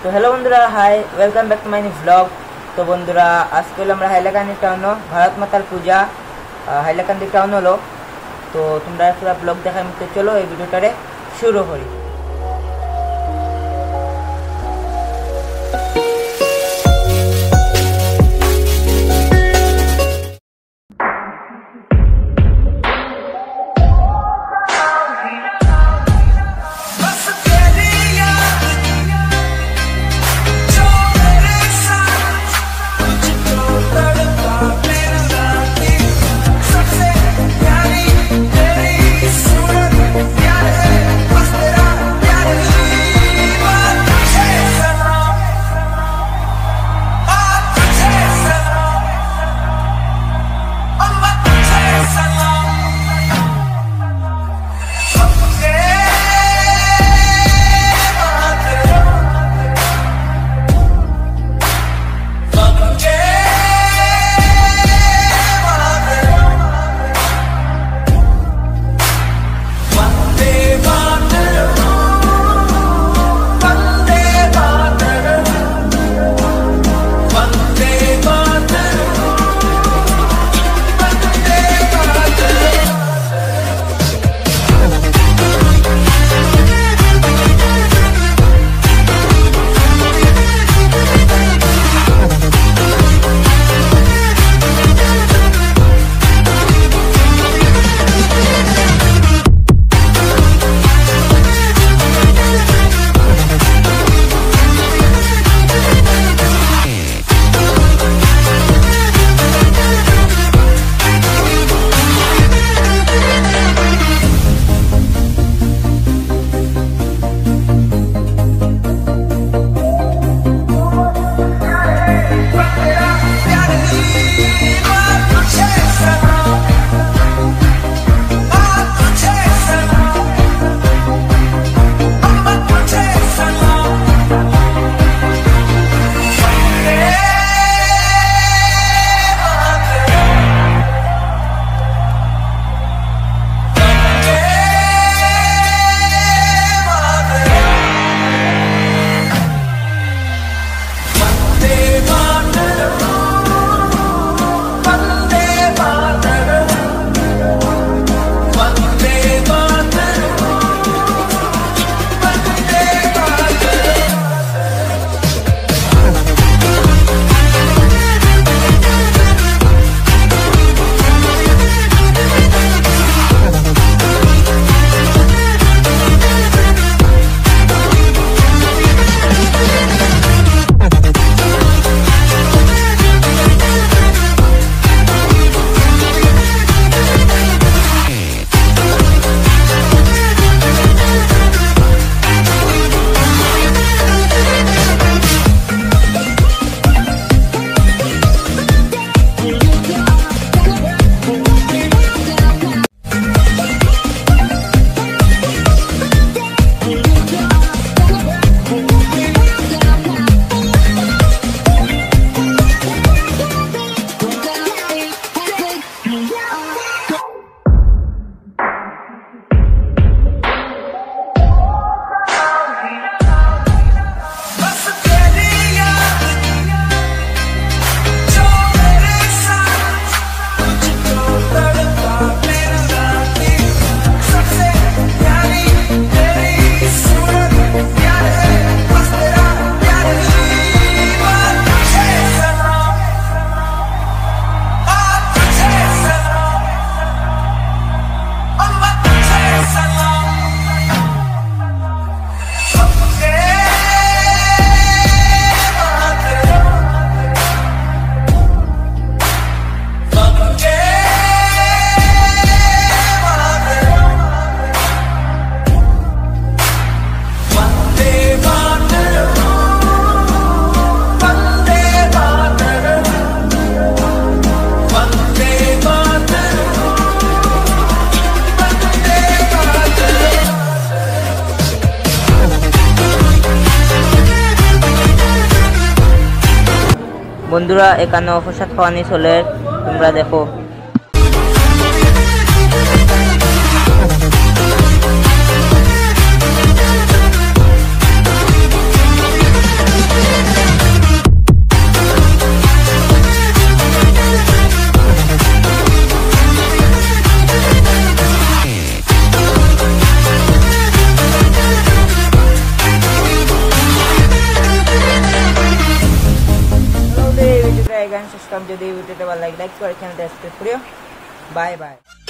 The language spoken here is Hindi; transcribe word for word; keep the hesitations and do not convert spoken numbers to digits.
तो हेलो बंधुरा hi welcome back to my new vlog. तो बंधुरा आज के हमें हाइलाकांदी टाउन भारत मातार पूजा हाइलाकांदी टाउन हलो। तो तुम्हारा पूरा ब्लॉग देखा तो चलो ये भिडियोटारे शुरू करी। बंधुरा एखाने प्रसाद खावानी चले तुम्हारा देखो। এখানে শেষ করলাম। যদি এই ভিডিওটা ভালো লাগে লাইক করে চ্যানেলটা সাবস্ক্রাইব করিও। Bye by.